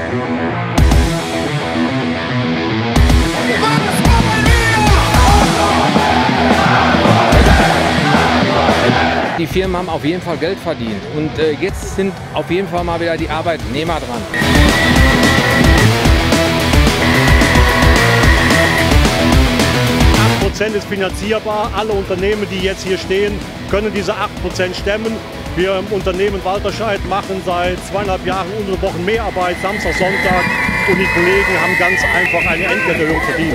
Die Firmen haben auf jeden Fall Geld verdient und jetzt sind auf jeden Fall mal wieder die Arbeitnehmer dran. % ist finanzierbar. Alle Unternehmen, die jetzt hier stehen, können diese 8% stemmen. Wir im Unternehmen Walterscheid machen seit 2,5 Jahren unsere Wochen Mehrarbeit, Samstag, Sonntag. Und die Kollegen haben ganz einfach eine Entgelterhöhung verdient.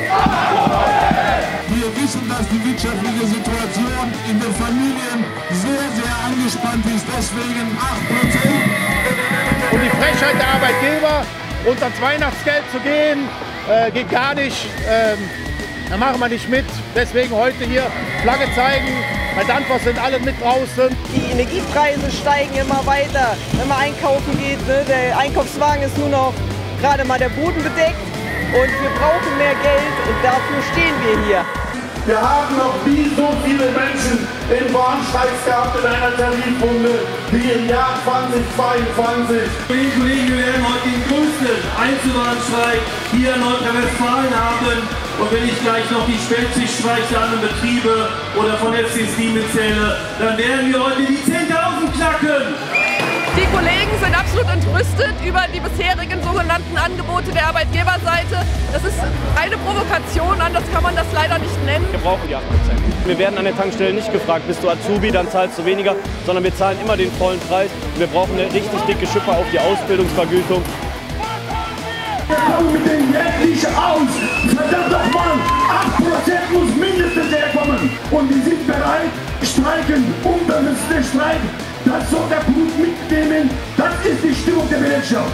Wir wissen, dass die wirtschaftliche Situation in den Familien sehr, sehr angespannt ist. Deswegen 8%. Und die Frechheit der Arbeitgeber, unter das Weihnachtsgeld zu gehen, geht gar nicht. Da machen wir nicht mit. Deswegen heute hier Flagge zeigen. Bei Danfoss sind alle mit draußen. Die Energiepreise steigen immer weiter. Wenn man einkaufen geht, ne, der Einkaufswagen ist nur noch gerade mal der Boden bedeckt. Und wir brauchen mehr Geld und dafür stehen wir hier. Wir haben noch nie so viele Menschen in Warnstreiks gehabt in einer Tarifrunde wie im Jahr 2022. Liebe Kollegen, wir werden heute den größten Einzelwarnstreik hier in Nordrhein-Westfalen haben. Und wenn ich gleich noch die Spätschichtstreiks der anderen Betriebe oder von FC Steam mitzähle, dann werden wir heute die 10.000 knacken. Die Kollegen sind absolut entrüstet über die bisherigen sogenannten Angebote der Arbeitgeberseite. Das ist eine Provokation, anders kann man das leider nicht nennen. Wir brauchen die 8%. Wir werden an der Tankstelle nicht gefragt, bist du Azubi, dann zahlst du weniger, sondern wir zahlen immer den vollen Preis. Wir brauchen eine richtig dicke Schippe auf die Ausbildungsvergütung. Wir kommen mit dem Geld nicht aus. Verdammt nochmal, 8% muss mindestens herkommen. Und wir sind bereit, streiken, unbewusster Streik. Das soll der Blut mitnehmen. Das ist die Stimmung der Gesellschaft.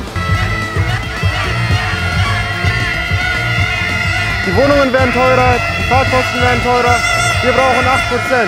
Die Wohnungen werden teurer, die Fahrtkosten werden teurer. Wir brauchen 8%.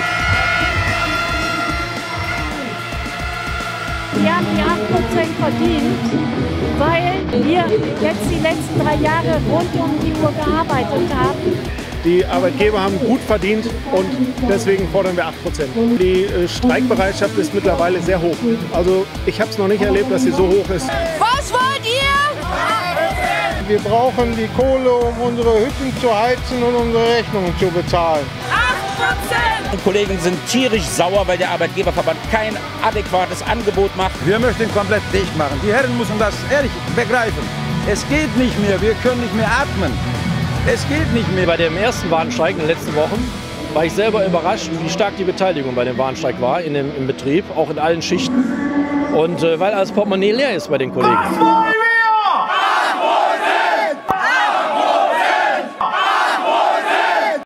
Wir haben die 8% verdient, weil wir jetzt die letzten 3 Jahre rund um die Uhr gearbeitet haben. Die Arbeitgeber haben gut verdient und deswegen fordern wir 8%. Die Streikbereitschaft ist mittlerweile sehr hoch. Also ich habe es noch nicht erlebt, dass sie so hoch ist. Was wollt ihr? Wir brauchen die Kohle, um unsere Hütten zu heizen und unsere Rechnungen zu bezahlen. 8%! Die Kollegen sind tierisch sauer, weil der Arbeitgeberverband kein adäquates Angebot macht. Wir möchten komplett dicht machen. Die Herren müssen das ehrlich begreifen. Es geht nicht mehr, wir können nicht mehr atmen. Es geht nicht mehr. Bei dem ersten Warnstreik in den letzten Wochen war ich selber überrascht, wie stark die Beteiligung bei dem Warnstreik war im Betrieb, auch in allen Schichten. Und weil das Portemonnaie leer ist bei den Kollegen.